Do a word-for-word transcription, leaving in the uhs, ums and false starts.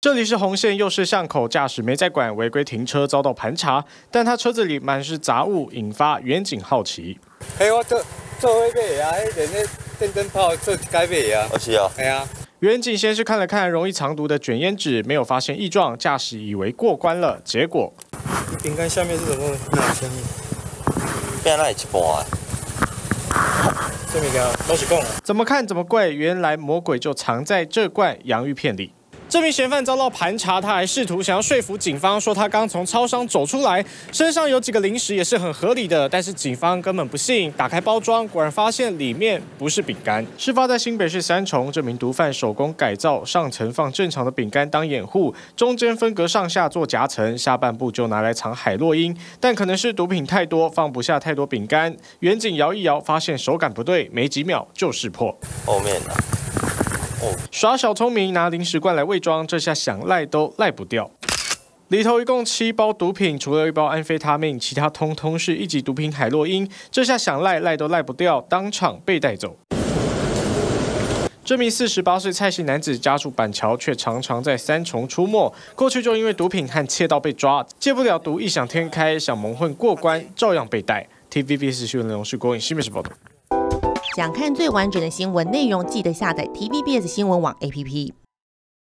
这里是红线右市巷口，驾驶没在管，违规停车遭到盘查，但他车子里满是杂物，引发远警好奇。 嘿，我做做伙买啊，迄连迄电灯泡做一解买啊。 哦是啊， 系啊。 远警先是看了看容易藏毒的卷烟纸，没有发现异状，驾驶以为过关了，结果饼干下面是什么？哪声音？ 变那一半。 这物件都是讲， 怎么看怎么贵，原来魔鬼就藏在这罐洋芋片里。这名嫌犯遭到盘查，他还试图想要说服警方，说他刚从超商走出来，身上有几个零食也是很合理的。但是警方根本不信，打开包装，果然发现里面不是饼干。事发在新北市三重，这名毒贩手工改造，上层放正常的饼干当掩护，中间分隔上下做夹层，下半部就拿来藏海洛因。但可能是毒品太多，放不下太多饼干，远警摇一摇，发现手感不对，没几秒就识破。 后面呢？ 耍小聪明，拿零食罐来伪装，这下想赖都赖不掉。里头一共七包毒品，除了一包安非他命，其他通通是一级毒品海洛因。这下想赖赖都赖不掉，当场被带走。这名四十八岁蔡姓男子家住板桥，却常常在三重出没。过去就因为毒品和窃盗被抓，戒不了毒，异想天开，想蒙混过关，照样被逮。T V B S 新闻内容是郭颖新北市报道。 想看最完整的新闻内容，记得下载 T V B S 新闻网 A P P。